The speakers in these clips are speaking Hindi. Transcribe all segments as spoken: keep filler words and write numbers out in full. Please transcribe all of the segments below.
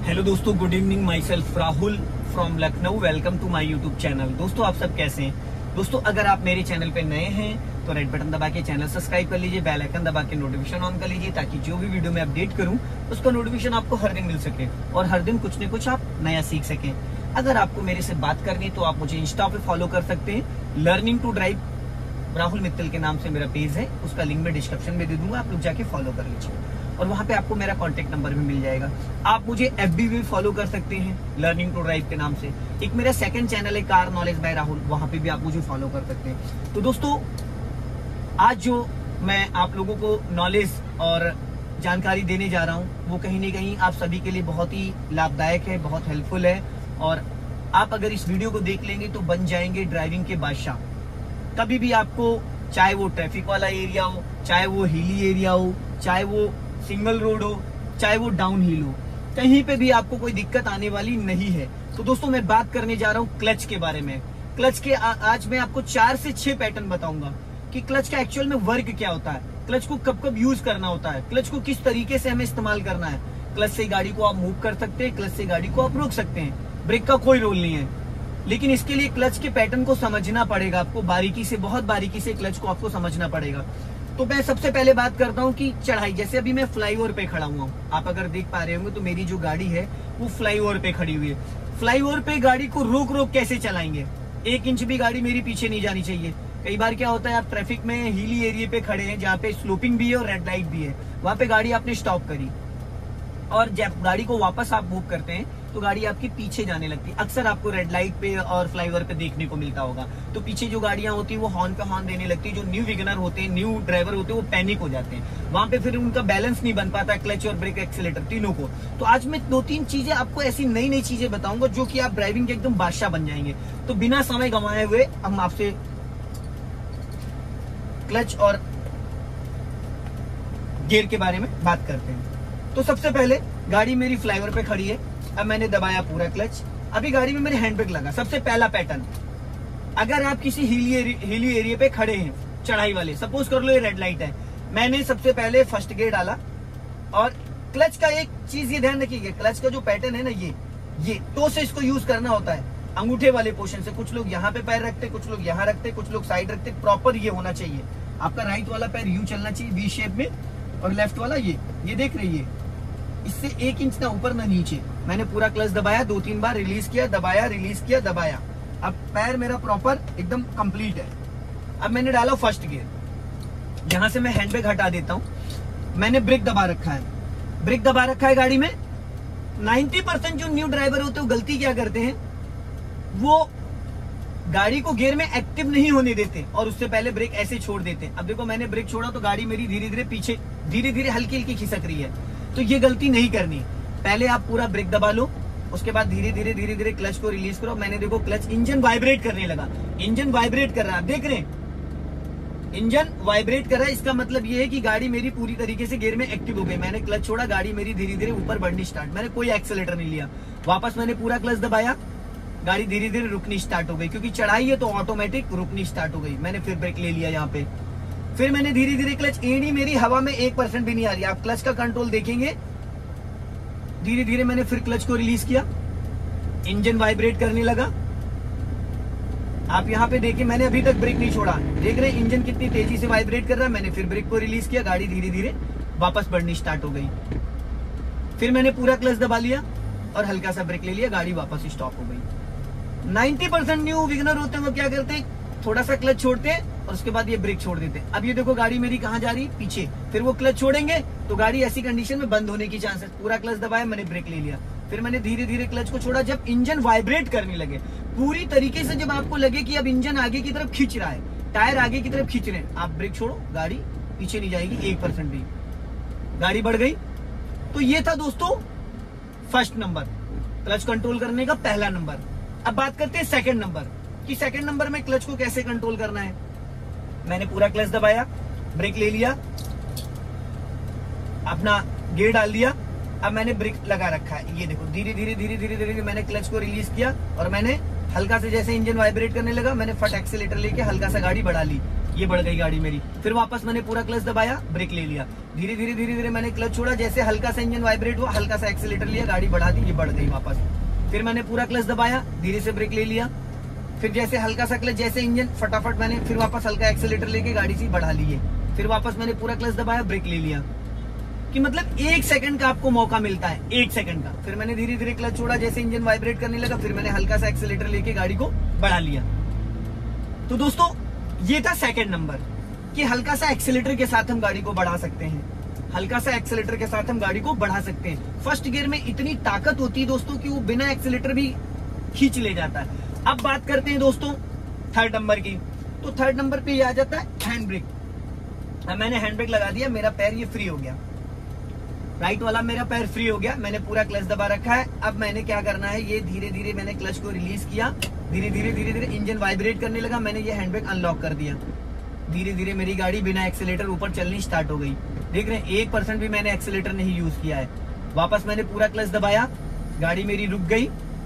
हेलो दोस्तों, good evening. Myself Rahul from Lucknow. Welcome to my YouTube channel. दोस्तों आप सब कैसे हैं? दोस्तों अगर आप मेरे चैनल पे नए हैं तो रेड बटन दबा के चैनल सब्सक्राइब कर लीजिए, बेल आइकन दबा के नोटिफिकेशन ऑन कर लीजिए ताकि जो भी वीडियो मैं अपडेट करूं उसका नोटिफिकेशन आपको हर दिन मिल सके और हर दिन कुछ न कुछ आप नया सीख सकें। अगर आपको मेरे से बात करनी है तो आप मुझे इंस्टा पे फॉलो कर सकते हैं। Learning to drive Rahul Mittal के नाम से मेरा पेज है, उसका लिंक मैं डिस्क्रिप्शन में दे दूंगा, आप लोग जाके फॉलो कर लीजिए और वहां पे आपको मेरा कांटेक्ट नंबर भी मिल जाएगा। आप मुझे एफबी भी फॉलो कर सकते हैं लर्निंग टू ड्राइव के नाम से। एक मेरा सेकंड चैनल है कार नॉलेज बाय राहुल, वहां पे भी आप मुझे फॉलो कर सकते हैं। तो दोस्तों आज जो मैं आप लोगों को नॉलेज और जानकारी देने जा रहा हूं वो कहीं ना कहीं आप सभी के लिए बहुत ही लाभदायक है, बहुत हेल्पफुल है और आप अगर इस वीडियो को देख लेंगे तो बन जाएंगे ड्राइविंग के बादशाह। कभी भी आपको, चाहे वो ट्रैफिक वाला एरिया हो, चाहे वो हिली एरिया हो, चाहे वो सिंगल रोड हो, चाहे वो डाउन हिल हो, कहीं पे भी आपको कोई दिक्कत आने वाली नहीं है। तो दोस्तों मैं बात करने जा रहा हूँ क्लच के बारे में। क्लच के आ, आज मैं आपको चार से छह पैटर्न बताऊंगा कि क्लच का एक्चुअल में वर्क क्या होता है, क्लच को कब कब यूज करना होता है, क्लच को किस तरीके से हमें इस्तेमाल करना है। क्लच से गाड़ी को आप मूव कर सकते हैं, क्लच से गाड़ी को आप रोक सकते हैं, ब्रेक का कोई रोल नहीं है। लेकिन इसके लिए क्लच के पैटर्न को समझना पड़ेगा आपको, बारीकी से, बहुत बारीकी से क्लच को आपको समझना पड़ेगा। तो मैं सबसे पहले बात करता हूँ कि चढ़ाई। जैसे अभी मैं फ्लाईओवर पे खड़ा हुआ हूँ, आप अगर देख पा रहे होंगे तो मेरी जो गाड़ी है वो फ्लाईओवर पे खड़ी हुई है। फ्लाईओवर पे गाड़ी को रोक रोक कैसे चलाएंगे? एक इंच भी गाड़ी मेरी पीछे नहीं जानी चाहिए। कई बार क्या होता है, आप ट्रैफिक में हिली एरिया पे खड़े हैं जहाँ पे स्लोपिंग भी है और रेड लाइट भी है, वहां पे गाड़ी आपने स्टॉप करी और जब गाड़ी को वापस आप मूव करते हैं तो गाड़ी आपके पीछे जाने लगती है। अक्सर आपको रेड लाइट पे और फ्लाईओवर पे देखने को मिलता होगा। तो पीछे जो गाड़ियां होती है वो हॉर्न पे हॉर्न देने लगती है। जो न्यू विगनर होते हैं, न्यू ड्राइवर होते हैं, वो पैनिक हो जाते हैं। वहां पे फिर उनका बैलेंस नहीं बन पाता, क्लच और ब्रेक एक्सीलेटर तीनों को। तो आज मैं दो तीन चीजें आपको, ऐसी नई नई चीजें बताऊंगा जो कि आप ड्राइविंग के एकदम बादशाह बन जाएंगे। तो बिना समय गंवाए हुए हम आपसे क्लच और गियर के बारे में बात करते हैं। तो सबसे पहले गाड़ी मेरी फ्लाईओवर पे खड़ी है, अब मैंने दबाया पूरा क्लच, अभी गाड़ी में मेरे हैंड ब्रेक लगा। सबसे पहला पैटर्न, अगर आप किसी हिली एरिया, हिली एरिया पे खड़े हैं चढ़ाई वाले, सपोज कर लो ये रेड लाइट है, मैंने सबसे पहले फर्स्ट गियर डाला और क्लच का एक चीज ये ध्यान रखिएगा, क्लच का जो पैटर्न है ना, ये ये टो से इसको यूज करना होता है, अंगूठे वाले पोर्शन से। कुछ लोग यहाँ पे पैर रखते, कुछ लोग यहाँ रखते, कुछ लोग साइड रखते। प्रॉपर ये होना चाहिए, आपका राइट वाला पैर यू चलना चाहिए वी शेप में और लेफ्ट वाला ये ये देख रही है, इससे एक इंच ना ऊपर ना नीचे। मैंने पूरा क्लच दबाया, दो तीन बार रिलीज किया, दबाया, रिलीज किया, दबाया। अब पैर मेरा प्रॉपर एकदम कंप्लीट है। अब मैंने डाला फर्स्ट गियर, यहां से मैं हैंड ब्रेक हटा देता हूं। मैंने ब्रेक दबा रखा है, ब्रेक दबा रखा है गाड़ी में। नब्बे परसेंट जो न्यू ड्राइवर होते हैं वो गलती क्या करते हैं, वो गाड़ी को गियर में एक्टिव नहीं होने देते और उससे पहले ब्रेक ऐसे छोड़ देते हैं। अब देखो मैंने ब्रेक छोड़ा तो गाड़ी मेरी धीरे धीरे पीछे, धीरे धीरे हल्की हल्की खिसक रही है। तो ये गलती नहीं करनी। पहले आप पूरा ब्रेक दबा लो, उसके बाद धीरे धीरे धीरे धीरे क्लच को रिलीज करो। मैंने देखो क्लच, इंजन वाइब्रेट करने लगा, इंजन वाइब्रेट कर रहा है, देख रहे हैं इंजन वाइब्रेट कर रहा है। इसका मतलब ये है कि गाड़ी मेरी पूरी तरीके से गियर में एक्टिव हो गई। मैंने क्लच छोड़ा, गाड़ी मेरी धीरे धीरे ऊपर बढ़नी स्टार्ट, मैंने कोई एक्सीलेटर नहीं लिया। वापस मैंने पूरा क्लच दबाया, गाड़ी धीरे धीरे रुकनी स्टार्ट हो गई, क्योंकि चढ़ाई है तो ऑटोमेटिक रुकनी स्टार्ट हो गई। मैंने फिर ब्रेक ले लिया यहाँ पे, फिर मैंने धीरे धीरे क्लच, एड़ी मेरी हवा में एक परसेंट भी नहीं आ रही। आप क्लच का कंट्रोल देखेंगे, धीरे धीरे मैंने फिर क्लच को रिलीज किया, इंजन वाइब्रेट करने लगा। आप यहाँ पे देखिए, मैंने अभी तक ब्रेक नहीं छोड़ा, देख रहे हैं इंजन कितनी तेजी से वाइब्रेट कर रहा है। मैंने फिर ब्रेक को रिलीज किया, गाड़ी धीरे धीरे वापस बढ़नी स्टार्ट हो गई। फिर मैंने पूरा क्लच दबा लिया और हल्का सा ब्रेक ले लिया, गाड़ी वापस स्टॉप हो गई। नब्बे परसेंट न्यू विगनर होते हैं वो क्या करते हैं, थोड़ा सा क्लच छोड़ते हैं और उसके बाद ये ब्रेक छोड़ देते हैं। अब ये देखो गाड़ी मेरी कहाँ जा रही, पीछे। फिर वो क्लच छोड़ेंगे तो गाड़ी ऐसी कंडीशन में बंद होने की चांसेस। पूरा क्लच दबाया, मैंने ब्रेक ले लिया, फिर मैंने धीरे धीरे क्लच को छोड़ा। जब इंजन वाइब्रेट करने लगे पूरी तरीके से, जब आपको लगे कि अब इंजन आगे की तरफ खींच रहा है, टायर आगे की तरफ खींच रहे हैं, आप ब्रेक छोड़ो, गाड़ी पीछे नहीं जाएगी एक परसेंट भी, गाड़ी बढ़ गई। तो ये था दोस्तों फर्स्ट नंबर, क्लच कंट्रोल करने का पहला नंबर। अब बात करते हैं सेकंड नंबर कि सेकंड नंबर में क्लच को कैसे कंट्रोल करना है। मैंने पूरा क्लच दबाया, ब्रेक ले लिया, अपना गियर डाल दिया, अब मैंने ब्रेक लगा रखा है, ये देखो धीरे धीरे धीरे धीरे धीरे मैंने क्लच को रिलीज किया और मैंने हल्का से जैसे इंजन वाइब्रेट करने लगा मैंने फट एक्सीलेटर लेके हल्का सा गाड़ी बढ़ा ली, ये बढ़ गई गाड़ी मेरी। फिर वापस मैंने पूरा क्लच दबाया, ब्रेक ले लिया, धीरे धीरे धीरे धीरे मैंने क्लच छोड़ा, जैसे हल्का सा इंजन वाइब्रेट हुआ हल्का सा एक्सीलेटर लिया, गाड़ी बढ़ा दी, ये बढ़ गई वापस। फिर मैंने पूरा क्लच दबाया, धीरे से ब्रेक ले लिया, फिर जैसे हल्का सा क्लच जैसे इंजन फटाफट मैंने फिर वापस हल्का एक्सीलेटर लेके गाड़ी सी बढ़ा ली है। फिर वापस मैंने पूरा क्लच दबाया, ब्रेक ले लिया, कि मतलब एक सेकंड का आपको मौका मिलता है, एक सेकंड का। फिर मैंने धीरे धीरे क्लच छोड़ा, जैसे इंजन वाइब्रेट करने लगा फिर मैंने हल्का सा एक्सीलेटर लेके गाड़ी को बढ़ा लिया। तो दोस्तों ये था सेकंड नंबर कि हल्का सा एक्सीलेटर के साथ हम गाड़ी को बढ़ा सकते हैं, हल्का सा एक्सीलेटर के साथ हम गाड़ी को बढ़ा सकते हैं। फर्स्ट गियर में इतनी ताकत होती है दोस्तों कि वो बिना एक्सीलेटर भी खींच ले जाता है। अब बात करते हैं दोस्तों थर्ड नंबर की। तो थर्ड नंबर पे ये आ जाता है हैंड ब्रेक। अब मैंने हैंड ब्रेक लगा दिया, मेरा पैर ये फ्री हो गया, राइट वाला मेरा पैर फ्री हो गया, मैंने पूरा क्लच दबा रखा है। अब मैंने क्या करना है, ये धीरे धीरे मैंने क्लच को रिलीज किया, धीरे धीरे धीरे धीरे इंजन वाइब्रेट करने लगा, मैंने ये हैंड ब्रेक अनलॉक कर दिया, धीरे धीरे मेरी गाड़ी बिना एक्सीलेटर ऊपर चलनी स्टार्ट हो गई। देख रहे हैं एक परसेंट भी मैंने एक्सीलेटर नहीं यूज किया है। वापस मैंने पूरा क्लच दबाया, गाड़ी मेरी रुक गई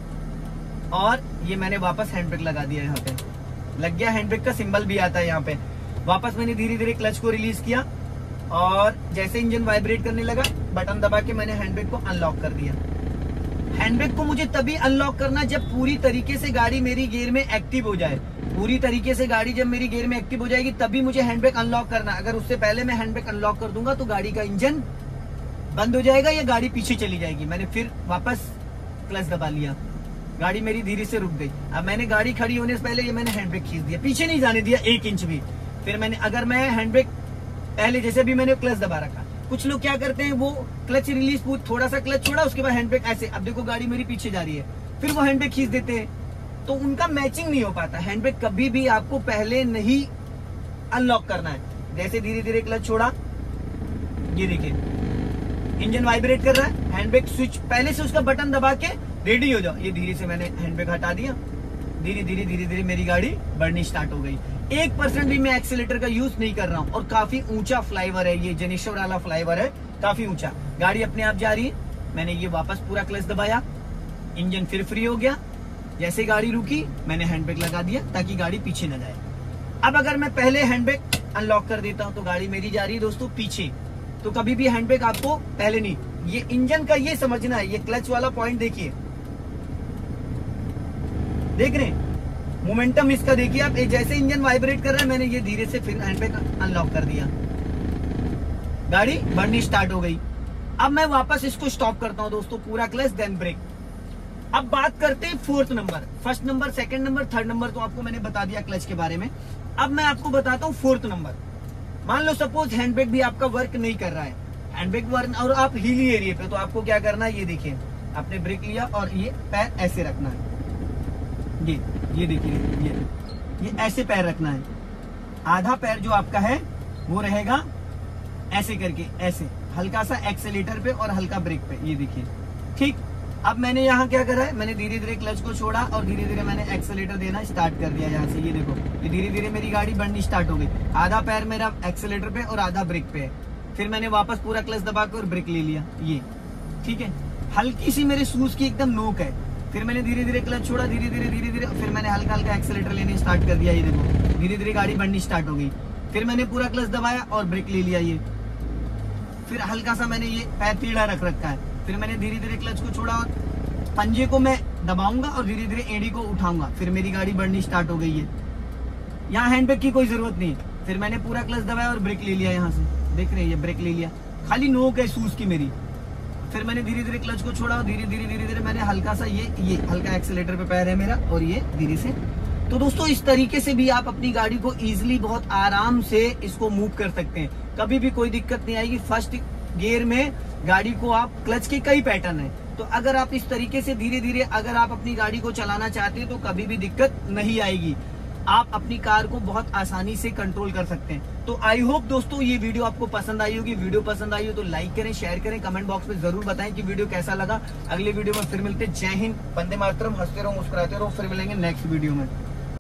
और ये मैंने वापस हैंड ब्रेक लगा दिया, यहाँ पे लग गया, हैंड ब्रेक का सिंबल भी आता है यहाँ पे। वापस मैंने धीरे धीरे क्लच को रिलीज किया और जैसे इंजन वाइब्रेट करने लगा बटन दबा के मैंने हैंड ब्रेक को अनलॉक कर दिया। हैंड ब्रेक को मुझे तभी अनलॉक करना जब पूरी तरीके से गाड़ी मेरी गियर में एक्टिव हो जाए, पूरी तरीके से गाड़ी जब मेरी गियर में एक्टिव हो जाएगी तभी मुझे हैंड ब्रेक अनलॉक करना। अगर उससे पहले मैं हैंड ब्रेक अनलॉक कर दूंगा तो गाड़ी का इंजन बंद हो जाएगा या गाड़ी पीछे चली जाएगी। मैंने फिर वापस क्लच दबा लिया, गाड़ी मेरी धीरे से रुक गई। अब मैंने गाड़ी खड़ी होने से पहले ये मैंने हैंड ब्रेक खींच दिया, पीछे नहीं जाने दिया एक इंच भी। फिर मैंने अगर मैं हैंड ब्रेक पहले जैसे भी मैंने क्लच दबा रखा, कुछ लोग क्या करते हैं वो क्लच रिलीज थोड़ा सा क्लच छोड़ा उसके बाद हैंड ब्रेक ऐसे, अब देखो गाड़ी मेरी पीछे जा रही है, फिर वो हैंड ब्रेक खींच देते हैं, तो उनका मैचिंग नहीं हो पाता। हैंड ब्रेक कभी भी आपको पहले नहीं अनलॉक करना है। जैसे धीरे धीरे क्लच छोड़ा, ये देखिए इंजन वाइब्रेट कर रहा है, हैंड ब्रेक स्विच पहले से उसका बटन दबा के रेडी हो जाओ, ये धीरे से मैंने हैंड ब्रेक हटा दिया, धीरे धीरे धीरे धीरे मेरी गाड़ी बढ़नी स्टार्ट हो गई। एक परसेंट भी मैं एक्सीलेटर का यूज नहीं कर रहा हूँ और काफी ऊंचा फ्लाईओवर है, ये जनेश्वर वाला फ्लाईओवर है, काफी ऊंचा, गाड़ी अपने आप जा रही है। मैंने ये वापस पूरा क्लच दबाया, इंजन फिर फ्री हो गया, जैसे गाड़ी रुकी मैंने हैंड ब्रेक लगा दिया ताकि गाड़ी पीछे न जाए। अब अगर मैं पहले हैंड ब्रेक अनलॉक कर देता हूं तो गाड़ी मेरी जा रही है दोस्तों पीछे, तो कभी भी हैंड ब्रेक आपको पहले नहीं, ये इंजन का ये समझना है। ये क्लच वाला पॉइंट देखिए, देख रहे हैं मोमेंटम इसका, देखिए आप, जैसे इंजन वाइब्रेट कर रहा है मैंने ये धीरे से फिर हैंड ब्रेक अनलॉक कर दिया, गाड़ी बढ़नी स्टार्ट हो गई। अब मैं वापस इसको स्टॉप करता हूं दोस्तों, पूरा क्लच देन ब्रेक। अब बात करते हैं fourth number. First number, second number, third number तो आपको मैंने बता दिया क्लच के बारे में। अब मैं आपको बताता हूँ फोर्थ नंबर। मान लो सपोज हैंड ब्रेक भी आपका वर्क नहीं कर रहा है, हैंड ब्रेक वर्क और आप हिली एरिया पे, तो आपको क्या करना है, ये देखिए आपने ब्रेक लिया और ये पैर ऐसे रखना है, ये ये देखिए ये ये ऐसे पैर रखना है, आधा पैर जो आपका है वो रहेगा ऐसे करके, ऐसे हल्का सा एक्सेलेटर पे और हल्का ब्रेक पे, ये देखिए ठीक। अब मैंने यहाँ क्या करा है, मैंने धीरे धीरे क्लच को छोड़ा और धीरे धीरे मैंने एक्सेलेटर देना स्टार्ट कर दिया यहाँ से, ये देखो ये धीरे धीरे मेरी गाड़ी बढ़नी स्टार्ट हो गई। आधा पैर मेरा एक्सेलेटर पे और आधा ब्रेक पे है। फिर मैंने वापस पूरा क्लच दबा के और ब्रेक ले लिया, ये ठीक है। हल्की सी मेरे शूज की एकदम नोक है, फिर मैंने धीरे धीरे क्लच छोड़ा, धीरे धीरे धीरे धीरे फिर मैंने हल्का हल्का एक्सेलेटर लेने स्टार्ट कर दिया, ये देखो धीरे धीरे गाड़ी बढ़नी स्टार्ट हो गई। फिर मैंने पूरा क्लच दबाया और ब्रेक ले लिया, ये फिर हल्का सा मैंने ये पैर टेढ़ा रख रखा है। फिर मैंने धीरे धीरे क्लच को छोड़ा और पंजे को मैं दबाऊंगा और धीरे धीरे एड़ी को उठाऊंगा, फिर मेरी गाड़ी बढ़नी स्टार्ट हो गई है। यहाँ हैंड ब्रेक की कोई जरूरत नहीं है। फिर मैंने पूरा क्लच दबाया और ब्रेक ले लिया, यहाँ से देख रहे हैं ये ब्रेक ले लिया, खाली नोक है शूज की मेरी। फिर मैंने धीरे धीरे क्लच को छोड़ा और धीरे धीरे धीरे धीरे मैंने हल्का सा ये ये हल्का एक्सेलेटर पे पैर है मेरा और ये धीरे से। तो दोस्तों इस तरीके से भी आप अपनी गाड़ी को इजीली बहुत आराम से इसको मूव कर सकते हैं, कभी भी कोई दिक्कत नहीं आएगी। फर्स्ट गियर में गाड़ी को आप, क्लच के कई पैटर्न है, तो अगर आप इस तरीके से धीरे धीरे अगर आप अपनी गाड़ी को चलाना चाहते हैं तो कभी भी दिक्कत नहीं आएगी, आप अपनी कार को बहुत आसानी से कंट्रोल कर सकते हैं। तो आई होप दोस्तों ये वीडियो आपको पसंद आई होगी। वीडियो पसंद आई हो तो लाइक करें, शेयर करें, कमेंट बॉक्स में जरूर बताएं कि वीडियो कैसा लगा। अगले वीडियो में फिर मिलते हैं। जय हिंद, वंदे मातरम, हंसते रहो, मुस्कुराते रहो, फिर मिलेंगे नेक्स्ट वीडियो में।